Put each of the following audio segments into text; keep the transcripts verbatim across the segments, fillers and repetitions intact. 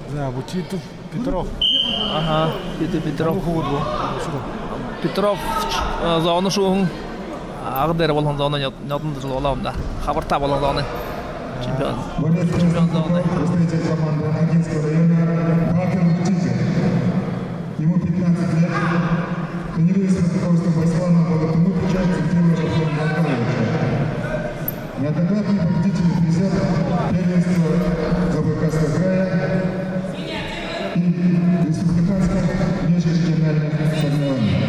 Да, вот Титов Петров. Ага, Титов Петров. Петров зоны шуң ағдыр болған зоны нотында жыл оламда. Хабарта болған зоны. Чемпион. Чемпион зоны. Представитель команды Агинского района Павел Бутикин. Ему пятнадцать лет. Тренируется под руководством Байслана Балатуну Печати Тимура Марковича. Неоднократный победитель призер первенства Забайкальского края и республиканских межрегиональных соревнований.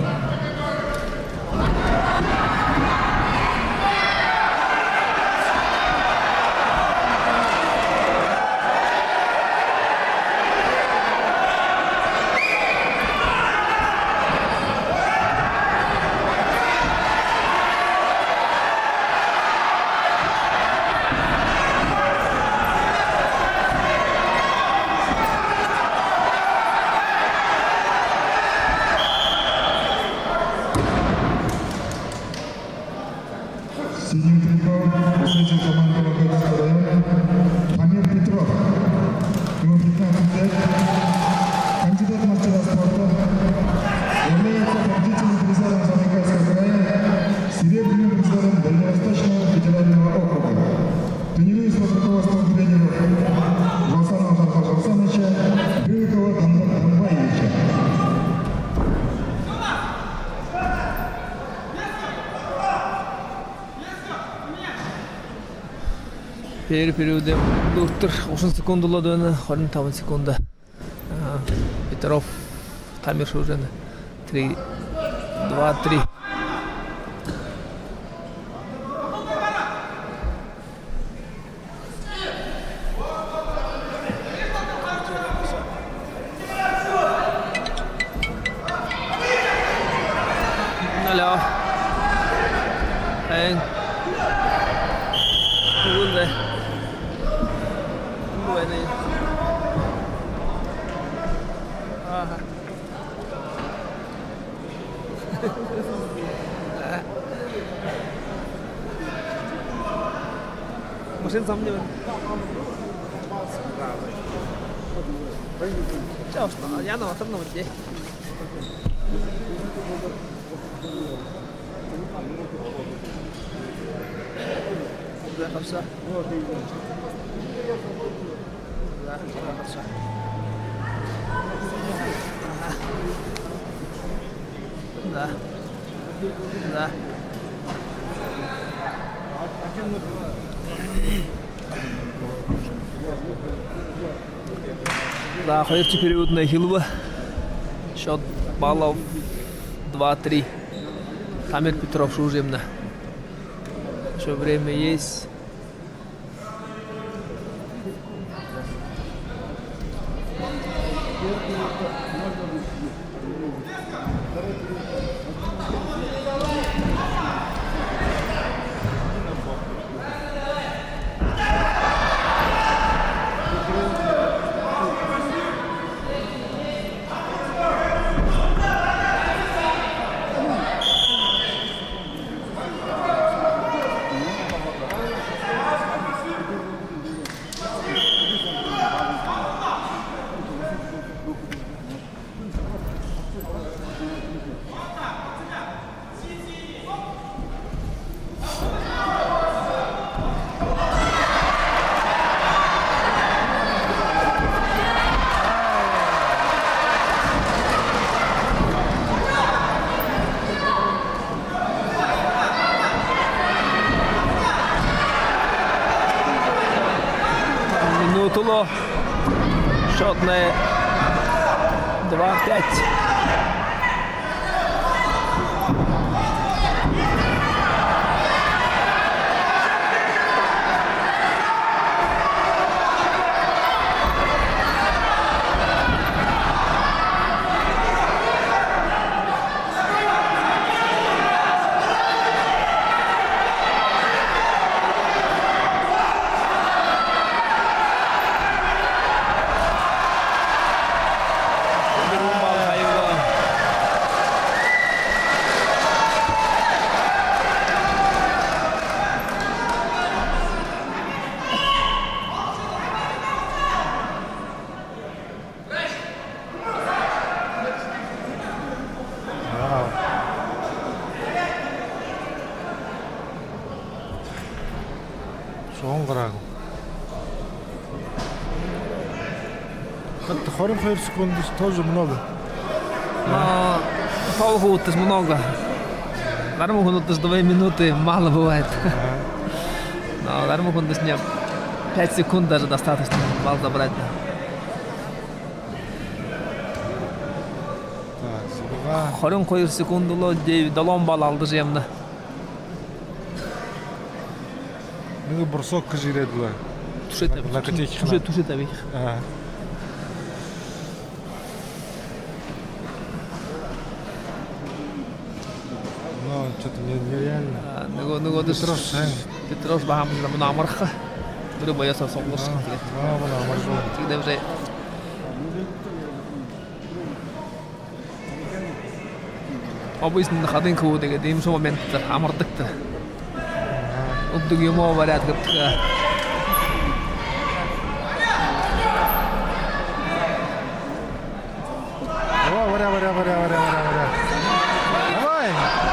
Синим триком представитель команды Вологодского района Амир Петров. Ему пятнадцать лет. Кандидат в мастера спорта. Является победителем призером Забайкальского края, серебряным призером Дальневосточного федерального округа. Тренируется под руководством тренеров Жолсанова Жанфа Жолсановича, Бюрикова Донбаевича. Первый период доктор восемь секунд ладони, хорин там секунда. Петров Тамир уже три, два, три. Алло. Эй. Секунда. Ага. Машин сомневаюсь. Чё, что? Я на ватрном воде. Да, хорошо. Да, хорошо. Да. Да. Да, ходите период на Хилва. Счет баллов два-три. Амир Петров шужемно. Еще время есть. Минутуло. Счет на два-пять. Rumba, двадцать две секунды тоже много. Но полгода много. Наверное, могут даже две минуты мало бывает. Но, наверное, могут даже не пять секунд даже достаточно балл забрать. quarante bir sekundlo dalon bal aldı jemni. Nega бросок жирediler. Tuşete. Tuşete, tuşete tabii. Ha. Ну, что-то нереально. Него, него Петров, Петров бахам на намарха. Бiri boyasa soğuk. Ha, bu namar. Tigde bir Обычно ходин кودеге дим со моменттер амырдыктыр. Уддуг юмо барат кыптыга. О, варя, варя, варя, варя, варя, варя. Давай!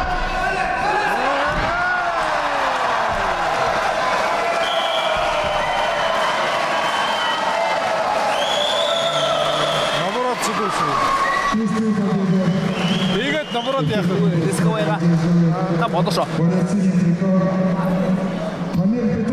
Наоборот, сидуши. Двигать, наоборот, ехать. Рисковый га. Там отошо. Памир Петров.